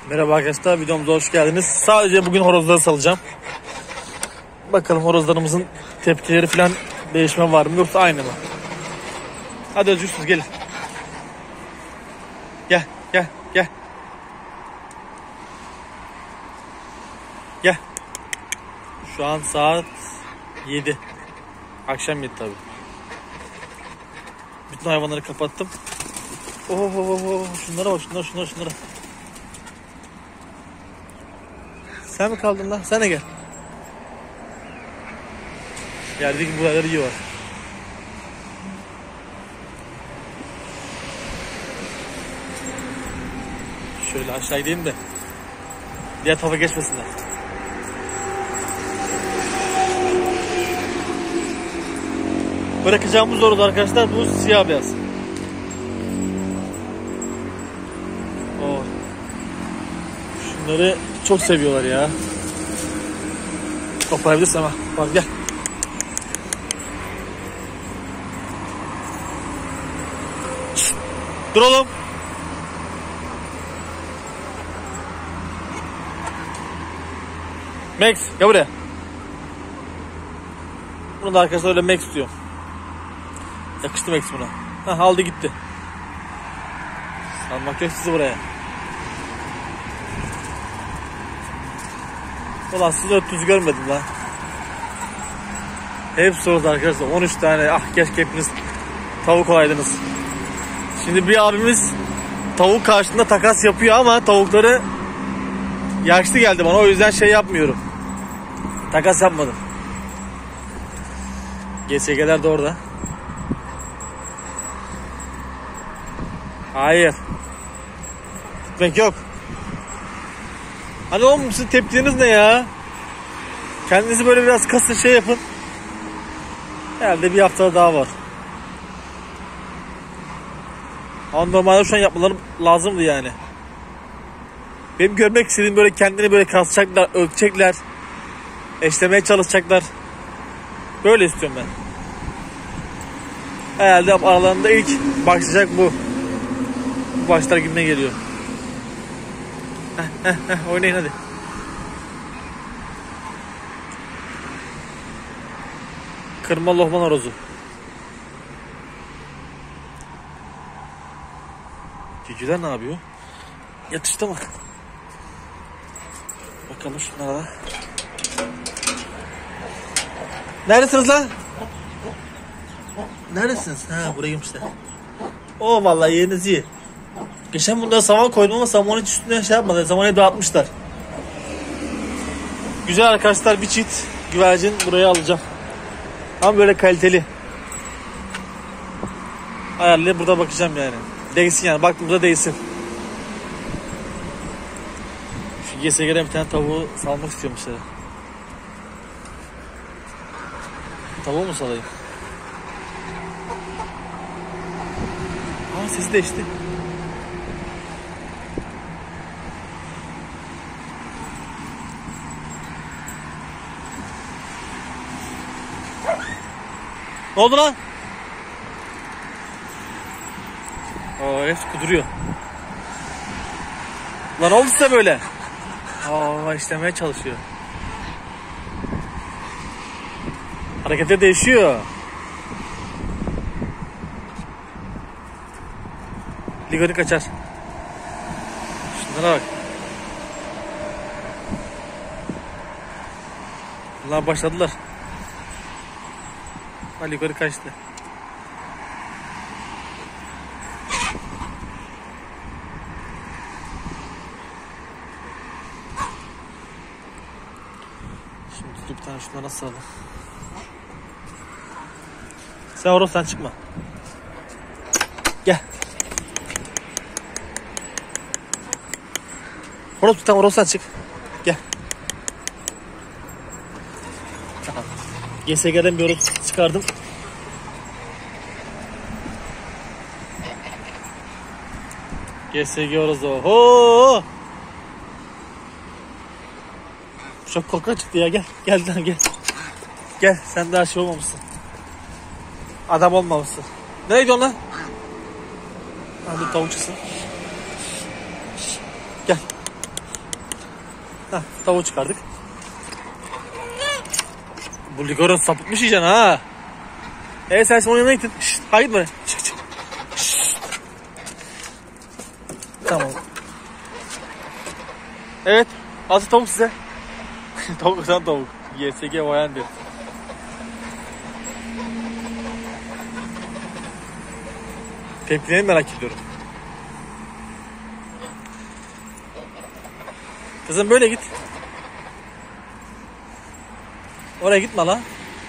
Merhaba arkadaşlar, videomuza hoş geldiniz. Sadece bugün horozları salacağım. Bakalım horozlarımızın tepkileri falan değişme var mı yoksa aynı mı? Hadi özgürsüz gelin. Gel. Gel. Şu an saat 7. Akşam 7 tabi. Bütün hayvanları kapattım. Şunlara bak, şunlara. Sen mi kaldın lan? Sen de gel. Yerdeki buraları yiyorlar. Şöyle aşağı gideyim de diğer tarafa geçmesinler. Bırakacağımız horoz arkadaşlar bu siyah beyaz. Şunları çok seviyorlar ya. Koparabilirsem ha. Bak gel. Şişt, dur oğlum. Max gel buraya. Bunu da arkadaşlar öyle Max diyor. Yakıştı Max buna. Ha, aldı gitti. Salmak yok sizi buraya. Ulan siz 400 görmedim lan. Hepsi orada arkadaşlar. 13 tane. Ah keşke hepiniz tavuk olaydınız. Şimdi bir abimiz tavuk karşısında takas yapıyor ama tavukları yaşlı geldi bana. O yüzden şey yapmıyorum. Takas yapmadım. GSG'ler de orada. Hayır. Gitmek yok. Hani oğlum sizin tepkileriniz ne ya? Kendinizi böyle biraz kasın şey yapın. Herhalde bir hafta daha var. Ama normalde şu an yapmaları lazımdı yani. Benim görmek istediğim böyle kendini böyle kasacaklar, öpecekler. Eşlemeye çalışacaklar. Böyle istiyorum ben. Herhalde aralarında ilk başlayacak bu. Bu başlar gibime geliyor. Oynayın hadi. Kırma lohman horozu. Cücüler ne yapıyor? Yatıştı mı? Bakalım şunlara da. Neredesiniz lan? Neredesiniz? Ha buraya girmişler. O vallahi yeriniz iyi. Geçen bunda saman koydum ama samanın hiç üstüne şey yapmadı. Samanı dağıtmışlar. Güzel arkadaşlar, bir çift güvercin buraya alacağım. Ama böyle kaliteli. Ayarlayıp burada bakacağım yani. Değilsin yani. Baktığımda değilsin. Şu GSG'den bir tane tavuğu salmak istiyorum mesela. Tavuğu mu salayım? Aa sesi değişti. Ne oldu lan? Oo hepsi kuduruyor. Lan oldu size böyle. Aa işlemeye çalışıyor. Hareketler değişiyor. Ligoni kaçar. Şunlara bak. Bunlar başladılar. Ali yukarı kaçtı. Şimdi bir tane şunlara saralım. Sen orasından çıkma. Gel. Horoz tam orasından çık. Gel. Tamam. GSG'den bir horoz çıkardım. GSG horoz da. Oho! Çok korkunç çıktı ya, gel. Gel lan gel. Gel sen daha şey olmamışsın. Adam olmamışsın. Nereye gidiyorsun lan? Hadi tavukçusun. Gel. Heh, tavuğu çıkardık. Bu ligoros sapıtmış yiyeceksin ha. Sen onun yanına gittin. Şşt, hayır gitme. Çık çık. Şşt. Tamam. Evet. Azı tavuk size. Tavuk sen tavuk. YSG Vayandir. Tepkilerini merak ediyorum. Kızım böyle git. Oraya gitme lan.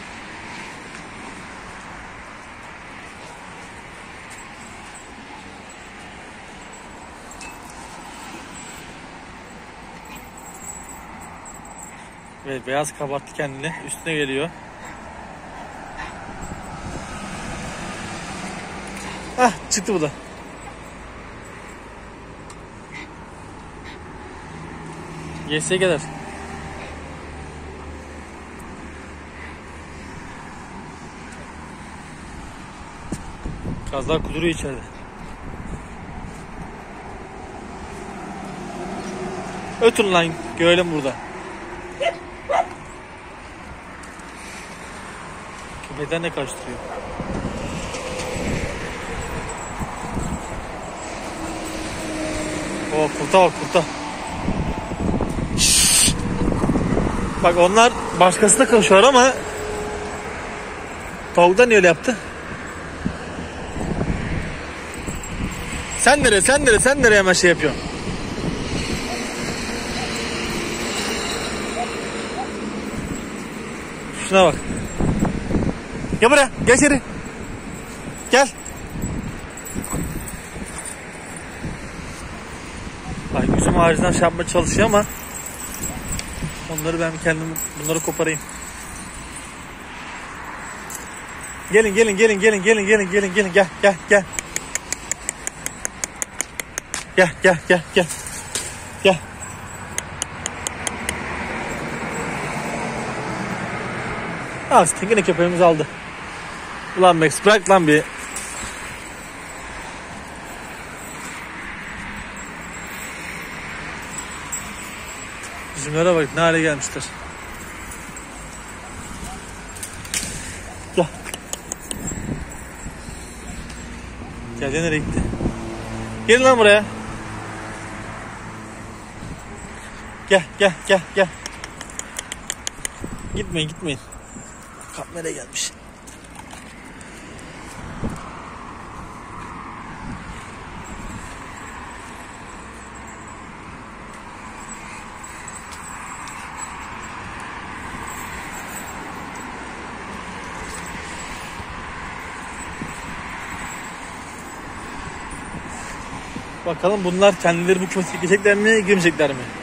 Evet, beyaz kabarttı kendini. Üstüne geliyor. Hah, çıktı bu da. YSG'ler. Kazlar kuduruyor içeride. Ötün lan, görelim burada. Köpekler ne karıştırıyor? O kurta bak, kurta. Şşş. Bak onlar başkasına karışıyor ama tavuklar niye öyle yaptı? Sen nereye hemen şey yapıyorsun? Şuna bak. Gel buraya, gel içeri. Gel. Bak yüzüm ağrıdan şey yapmaya çalışıyor ama onları ben kendim bunları koparayım. Gelin gel gel. Gel. Yine köpeğimizi aldı. Ulan Max bırak lan bir. Üzümlere bak ne hale gelmiştir. Gel. Gel nereye gitti? Gelin lan buraya. Gel. Gitmeyin. Kap nereye gelmiş? Bakalım bunlar kendileri bu kümese girecekler mi, girmeyecekler mi?